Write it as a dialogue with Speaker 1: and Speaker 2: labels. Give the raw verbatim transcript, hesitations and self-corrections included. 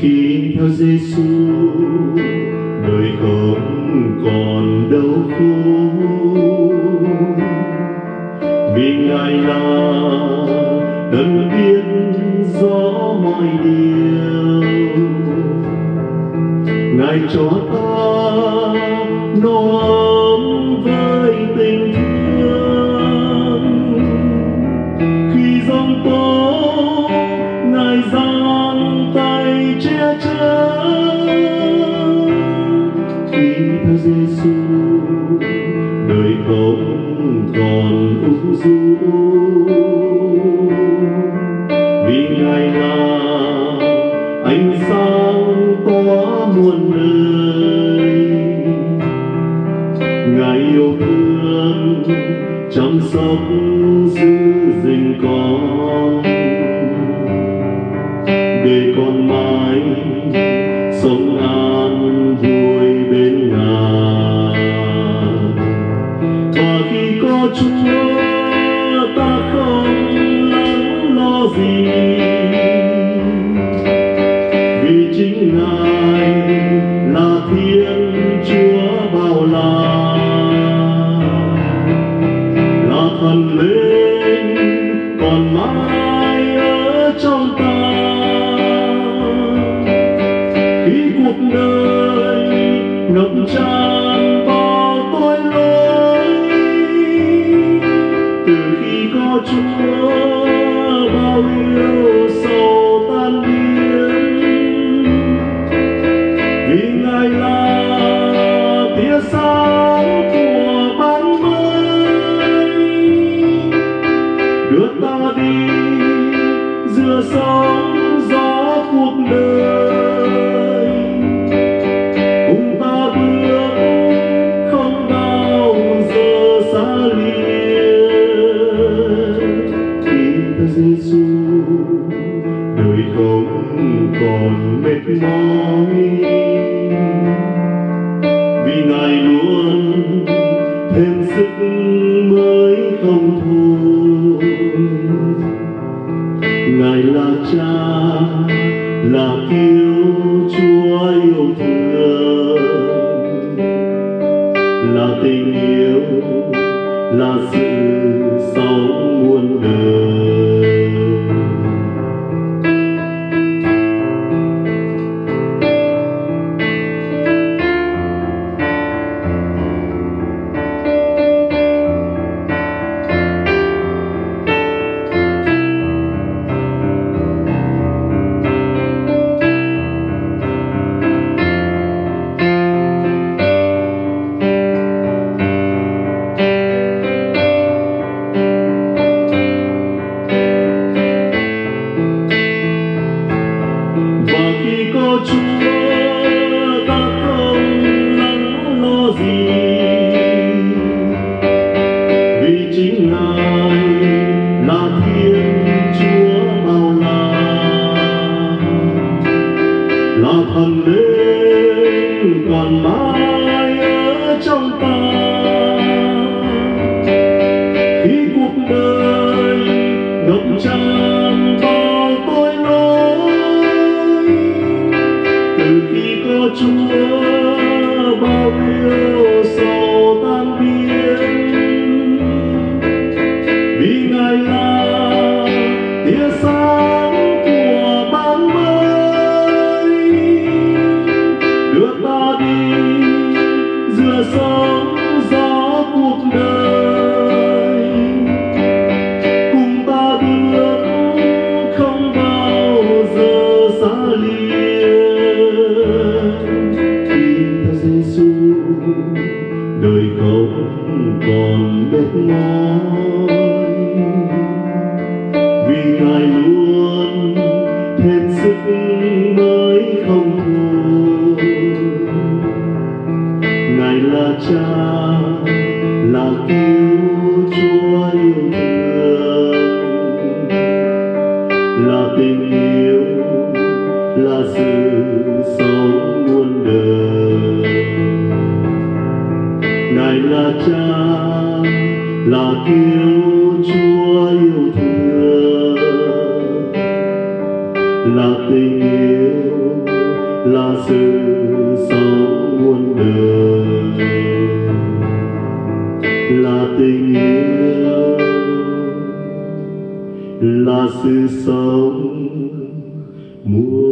Speaker 1: Khi theo Giê-xu, đời không còn đau khổ, vì Ngài là đấng biết rõ mọi điều. Ngài cho ta no ấm với tình thương. Khi giông tố, Ngài giang tay che chở. Khi theo Giê-xu, đời không còn u du, vì Ngài là ánh sáng tỏa muôn nơi. Ngài yêu thương chăm sóc giữ gìn con, để con mãi sống an vui bên Ngài. Và khi có Chúa, ta không lắng lo gì, vì chính Ngài là Thiên Chúa bao la, là Thần Linh còn mãi ở trong ta. Khi cuộc đời ngập tràn bao tội lỗi, từ khi có Chúa bao yêu sầu tan biến, vì Ngài là tia sáng của ban mới, đưa ta đi giữa sóng gió cuộc đời. Cùng ta bước không bao giờ xa lìa. Khi ta Giê-xu, đời không còn mệt mỏi, vì Ngài luôn thêm sức mới không thôi. Ngài là Cha, là Cứu Chúa yêu thương, là tình yêu, là sự sống muôn đời. Thần Linh còn mãi ở trong ta. Khi cuộc đời ngập tràn bao tội lỗi, từ khi có Chúa bao yêu sầu tan biến, vì Ngài là tia sáng của ban mới, đưa ta đi giữa sóng gió cuộc đời. Cùng ta bước không bao giờ xa lìa. Khi ta Giê-xu, đời không còn mệt mỏi, vì Ngài luôn thêm sức mới không thôi. Ngài là Cha, là Cứu Chúa yêu thương, là tình yêu, là sự sống muôn đời. Ngài là Cha, là Cứu Chúa yêu thương, là tình yêu, là sự sống muôn đời, là tình yêu, là sự sống muôn